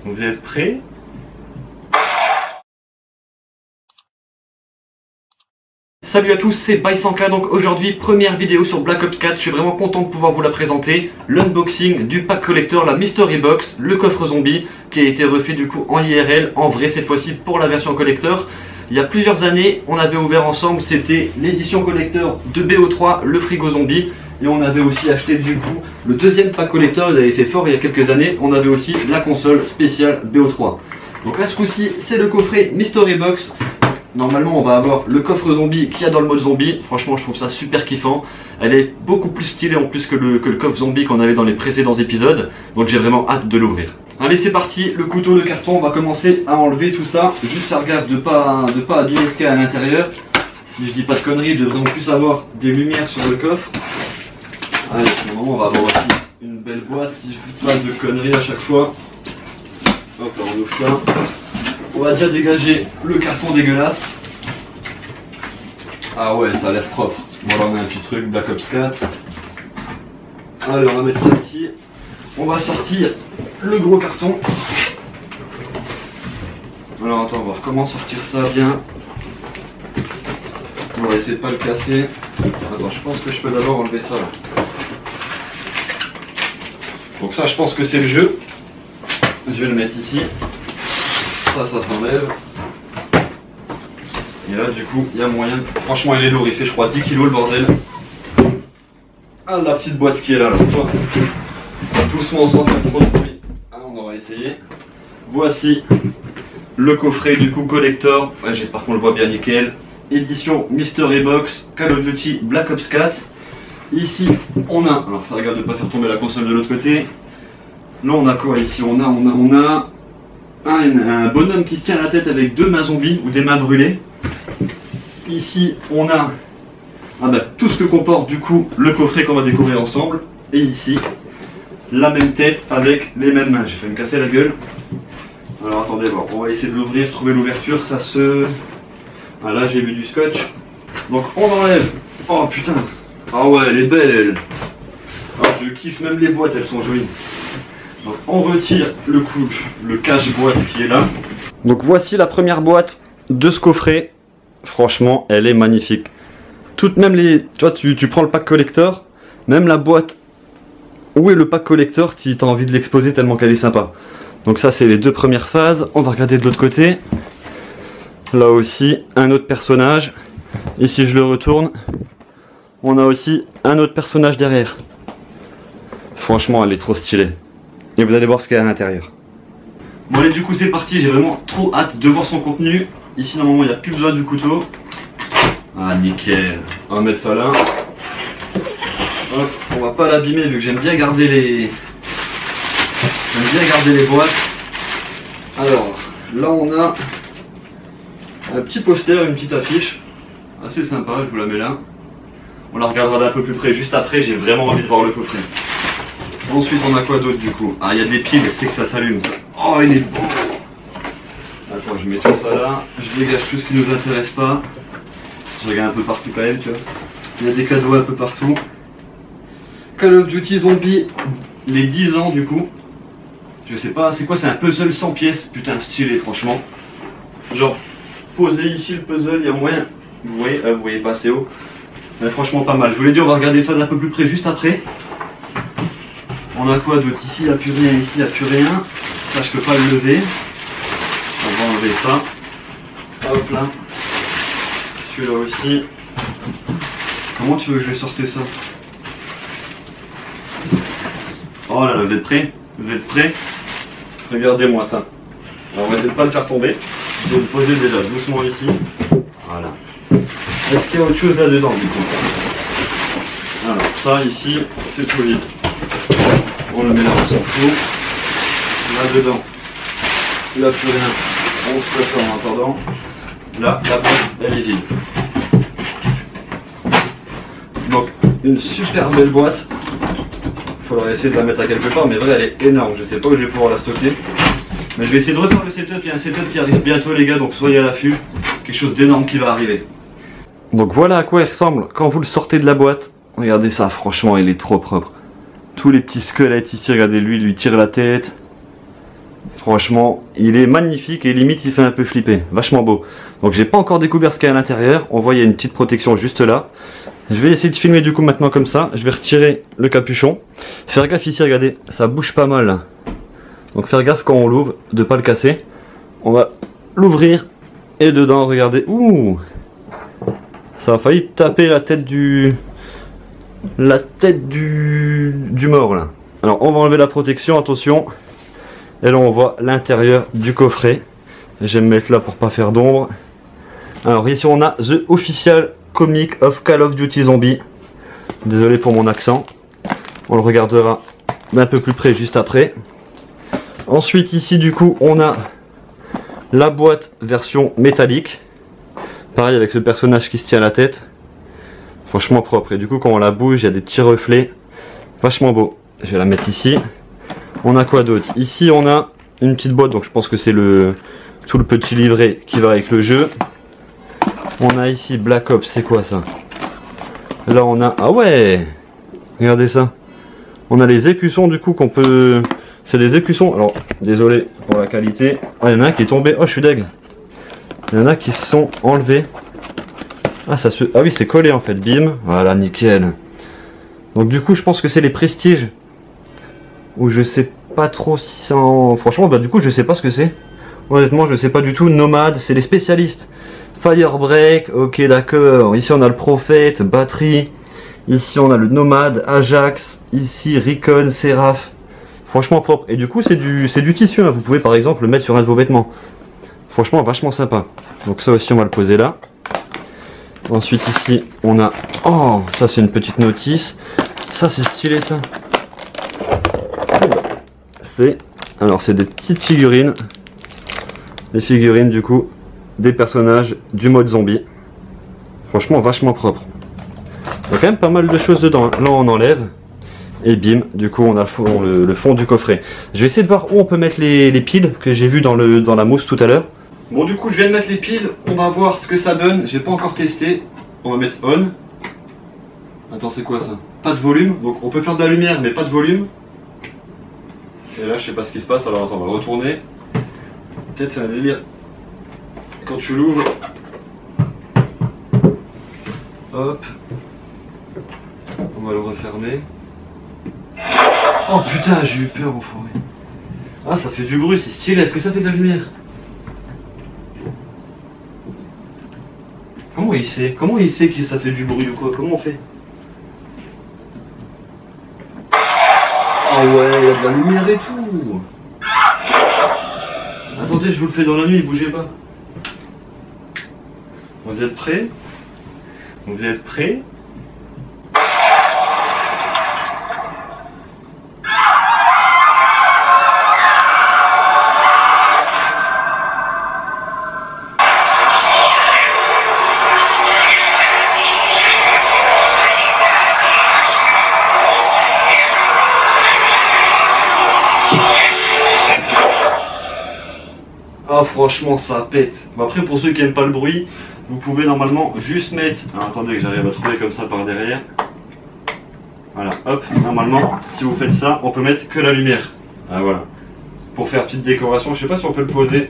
Vous êtes prêts? Salut à tous, c'est By100K. Donc aujourd'hui, première vidéo sur Black Ops 4. Je suis vraiment content de pouvoir vous la présenter. L'unboxing du pack collector, la Mystery Box, le coffre zombie, qui a été refait du coup en IRL, en vrai cette fois-ci pour la version collector. Il y a plusieurs années, on avait ouvert ensemble, c'était l'édition collector de BO3, le frigo zombie. Et on avait aussi acheté du coup le deuxième pack collector, ils avaient fait fort il y a quelques années. On avait aussi la console spéciale BO3. Donc là ce coup-ci, c'est le coffret Mystery Box. Normalement on va avoir le coffre zombie qu'il y a dans le mode zombie. Franchement je trouve ça super kiffant. Elle est beaucoup plus stylée en plus que le coffre zombie qu'on avait dans les précédents épisodes. Donc j'ai vraiment hâte de l'ouvrir. Allez c'est parti, le couteau, le carton, on va commencer à enlever tout ça. Juste faire gaffe de pas abîmer ce qu'il y a à l'intérieur. Si je dis pas de conneries, je devrais en plus avoir des lumières sur le coffre. Allez, normalement on va avoir aussi une belle boîte si je dis pas de conneries à chaque fois. Hop là on ouvre ça. On va déjà dégager le carton dégueulasse. Ah ouais, ça a l'air propre. Bon là on a un petit truc, Black Ops 4. Allez, on va mettre ça ici. On va sortir le gros carton. Alors attends, on va voir comment sortir ça bien. On va essayer de pas le casser. Attends, je pense que je peux d'abord enlever ça là. Donc ça je pense que c'est le jeu. Je vais le mettre ici. Ça s'enlève. Et là du coup il y a moyen. Franchement il est lourd, il fait je crois 10 kg le bordel. Ah la petite boîte qui est là. Doucement sans faire trop de bruit. Ah, on aura essayé. Voici le coffret du coup collector. Ouais, j'espère qu'on le voit bien nickel. Édition Mystery Box Call of Duty Black Ops 4. Ici on a. Alors faire gaffe de ne pas faire tomber la console de l'autre côté. Là on a quoi ici? On a un bonhomme qui se tient à la tête avec deux mains zombies ou des mains brûlées. Ici on a tout ce que comporte du coup le coffret qu'on va découvrir ensemble. Et ici la même tête avec les mêmes mains. J'ai failli me casser la gueule. Alors attendez, bon, on va essayer de l'ouvrir, trouver l'ouverture. Ça se... Ah là j'ai vu du scotch. Donc on enlève. Oh putain. Ah ouais elle est belle elle. Ah, je kiffe même les boîtes, elles sont jolies. Donc on retire le cache-boîte qui est là. Donc voici la première boîte de ce coffret. Franchement, elle est magnifique. Toutes même les... Tu vois, tu prends le pack collector, même la boîte où est le pack collector, tu as envie de l'exposer tellement qu'elle est sympa. Donc ça c'est les deux premières phases. On va regarder de l'autre côté. Là aussi, un autre personnage. Et si je le retourne, on a aussi un autre personnage derrière. Franchement, elle est trop stylée. Et vous allez voir ce qu'il y a à l'intérieur. Bon allez, du coup c'est parti, j'ai vraiment trop hâte de voir son contenu. Ici normalement il n'y a plus besoin du couteau. Ah nickel. On va mettre ça là. Hop, on va pas l'abîmer vu que j'aime bien garder les... boîtes. Alors, là on a un petit poster, une petite affiche. Assez sympa, je vous la mets là. On la regardera d'un peu plus près juste après, j'ai vraiment envie de voir le coffret. Ensuite on a quoi d'autre du coup? Ah il y a des piles, c'est que ça s'allume ça. Oh il est beau. Attends je mets tout ça là, je dégage tout ce qui nous intéresse pas. Je regarde un peu partout quand même tu vois. Il y a des cadeaux un peu partout. Call of Duty Zombie, les 10 ans du coup. Je sais pas, c'est quoi, c'est un puzzle 100 pièces. Putain stylé franchement. Genre poser ici le puzzle, il y a moyen. Vous voyez pas assez haut. Mais franchement pas mal. Je vous l'ai dit, on va regarder ça d'un peu plus près juste après. On a quoi d'autre ici? Il n'y a plus rien, ici il n'y a plus rien. Ça je peux pas le lever. On va enlever ça. Hop là. Celui-là aussi. Comment tu veux que je sorte ça? Oh là là, vous êtes prêts? Vous êtes prêts? Regardez-moi ça. Alors on va essayer de pas le faire tomber. Je vais le poser déjà doucement ici. Voilà. Est-ce qu'il y a autre chose là-dedans du coup? Alors ça ici, c'est tout vide. On le met là, on s'en fout. Là-dedans, il n'y a plus rien. On se prépare en attendant. Là, la boîte, elle est vide. Donc, une super belle boîte. Il faudrait essayer de la mettre à quelque part, mais vrai, elle est énorme. Je ne sais pas où je vais pouvoir la stocker. Mais je vais essayer de refaire le setup. Il y a un setup qui arrive bientôt, les gars, donc soyez à l'affût. Quelque chose d'énorme qui va arriver. Donc voilà à quoi il ressemble quand vous le sortez de la boîte. Regardez ça, franchement, il est trop propre. Tous les petits squelettes ici, regardez lui, il lui tire la tête. Franchement, il est magnifique et limite il fait un peu flipper, vachement beau. Donc j'ai pas encore découvert ce qu'il y a à l'intérieur. On voit il y a une petite protection juste là. Je vais essayer de filmer du coup maintenant comme ça. Je vais retirer le capuchon. Faire gaffe ici, regardez, ça bouge pas mal là. Donc faire gaffe quand on l'ouvre, de pas le casser. On va l'ouvrir et dedans, regardez, ouh, ça a failli taper la tête du mort là. Alors on va enlever la protection, attention. Et là on voit l'intérieur du coffret. Je vais me mettre là pour pas faire d'ombre. Alors ici on a The Official Comic of Call of Duty Zombie. Désolé pour mon accent. On le regardera d'un peu plus près juste après. Ensuite ici du coup on a la boîte version métallique. Pareil avec ce personnage qui se tient à la tête. Franchement propre. Et du coup quand on la bouge il y a des petits reflets. Vachement beau. Je vais la mettre ici. On a quoi d'autre? Ici on a une petite boîte, donc je pense que c'est tout le petit livret qui va avec le jeu. On a ici Black Ops, c'est quoi ça? Là on a, ah ouais, regardez ça. On a les écussons du coup qu'on peut, c'est des écussons, alors désolé pour la qualité. Ah, il y en a un qui est tombé, oh je suis deg. Il y en a qui se sont enlevés. Ah oui c'est collé en fait, bim, voilà nickel. Donc du coup je pense que c'est les prestiges. Ou je sais pas trop si c'est en... Franchement bah du coup je sais pas ce que c'est. Honnêtement je sais pas du tout. Nomade, c'est les spécialistes. Firebreak, ok d'accord. Ici on a le Prophète, Batterie. Ici on a le Nomade, Ajax. Ici Recon, Seraph. Franchement propre. Et du coup c'est du tissu, hein. Vous pouvez par exemple le mettre sur un de vos vêtements. Franchement vachement sympa. Donc ça aussi on va le poser là. Ensuite ici on a... Oh ça c'est une petite notice. Ça c'est stylé ça. Alors c'est des petites figurines. Les figurines du coup des personnages du mode zombie. Franchement vachement propre. Il y a quand même pas mal de choses dedans. Là on enlève. Et bim, du coup on a le fond du coffret. Je vais essayer de voir où on peut mettre les piles que j'ai vu dans la mousse tout à l'heure. Bon du coup je viens de mettre les piles. On va voir ce que ça donne. J'ai pas encore testé. On va mettre on. Attends c'est quoi ça? Pas de volume. Donc on peut faire de la lumière mais pas de volume. Et là je sais pas ce qui se passe, alors attends on va le retourner. Peut-être c'est un délire. Quand tu l'ouvres. Hop. On va le refermer. Oh putain j'ai eu peur enfoiré. Ah ça fait du bruit, c'est stylé, est-ce que ça fait de la lumière? Comment il sait? Comment il sait que ça fait du bruit ou quoi? Comment on fait? Ah ouais, il y a de la lumière et tout. Attendez, je vous le fais dans la nuit, bougez pas. Vous êtes prêts? Vous êtes prêts? Ah franchement ça pète. Bon, après pour ceux qui aiment pas le bruit, vous pouvez normalement juste mettre... Alors, attendez que j'arrive à trouver comme ça par derrière. Voilà, hop, normalement si vous faites ça, on peut mettre que la lumière. Ah voilà. Pour faire petite décoration, je sais pas si on peut le poser.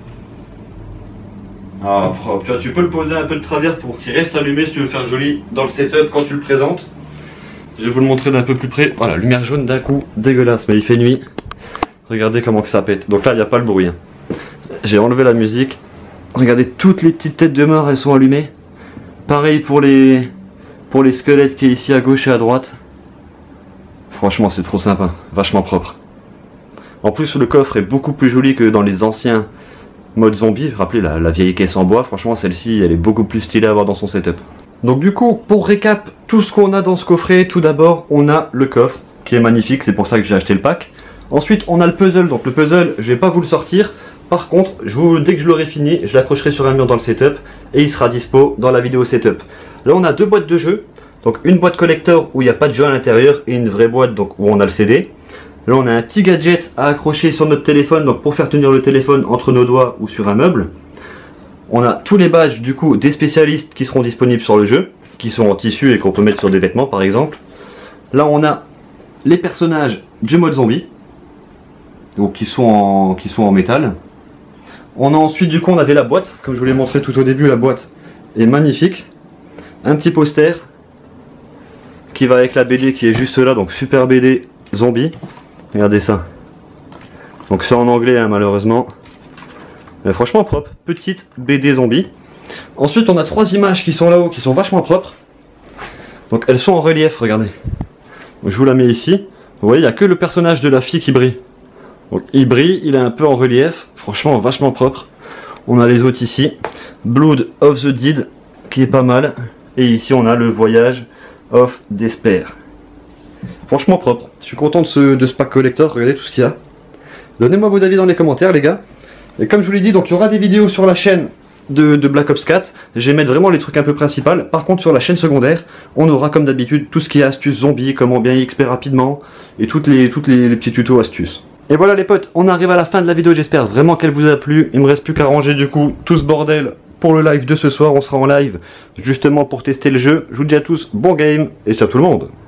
Ah propre, tu vois, tu peux le poser un peu de travers pour qu'il reste allumé si tu veux faire joli dans le setup quand tu le présentes. Je vais vous le montrer d'un peu plus près. Voilà, lumière jaune d'un coup, dégueulasse, mais il fait nuit. Regardez comment que ça pète. Donc là il n'y a pas le bruit. Hein. J'ai enlevé la musique. Regardez, toutes les petites têtes de mort, elles sont allumées. Pareil pour les squelettes qui est ici à gauche et à droite. Franchement, c'est trop sympa. Vachement propre. En plus, le coffre est beaucoup plus joli que dans les anciens modes zombies. Rappelez la vieille caisse en bois. Franchement, celle-ci, elle est beaucoup plus stylée à avoir dans son setup. Donc du coup, pour récap, tout ce qu'on a dans ce coffret, tout d'abord, on a le coffre, qui est magnifique. C'est pour ça que j'ai acheté le pack. Ensuite, on a le puzzle. Donc le puzzle, je vais pas vous le sortir. Par contre, dès que je l'aurai fini, je l'accrocherai sur un mur dans le setup et il sera dispo dans la vidéo setup. Là, on a deux boîtes de jeux. Donc une boîte collector où il n'y a pas de jeu à l'intérieur et une vraie boîte donc où on a le CD. Là, on a un petit gadget à accrocher sur notre téléphone donc pour faire tenir le téléphone entre nos doigts ou sur un meuble. On a tous les badges du coup des spécialistes qui seront disponibles sur le jeu, qui sont en tissu et qu'on peut mettre sur des vêtements par exemple. Là, on a les personnages du mode zombie. donc qui sont en métal. On a ensuite du coup on avait la boîte, comme je vous l'ai montré tout au début, la boîte est magnifique. Un petit poster qui va avec la BD qui est juste là, donc super BD zombie. Regardez ça. Donc c'est en anglais hein, malheureusement. Mais franchement propre, petite BD zombie. Ensuite on a 3 images qui sont là-haut, qui sont vachement propres. Donc elles sont en relief, regardez. Donc, je vous la mets ici. Vous voyez, il n'y a que le personnage de la fille qui brille. Donc il brille, il est un peu en relief, franchement vachement propre. On a les autres ici. Blood of the Dead, qui est pas mal. Et ici on a le Voyage of Despair. Franchement propre. Je suis content de ce pack collector, regardez tout ce qu'il y a. Donnez-moi vos avis dans les commentaires les gars. Et comme je vous l'ai dit, donc il y aura des vidéos sur la chaîne de Black Ops 4. Je vais mettre vraiment les trucs un peu principaux. Par contre sur la chaîne secondaire, on aura comme d'habitude tout ce qui est astuces zombies, comment bien XP rapidement, et toutes les petits tutos astuces. Et voilà les potes, on arrive à la fin de la vidéo, j'espère vraiment qu'elle vous a plu. Il me reste plus qu'à ranger du coup tout ce bordel pour le live de ce soir. On sera en live justement pour tester le jeu. Je vous dis à tous, bon game et ciao tout le monde.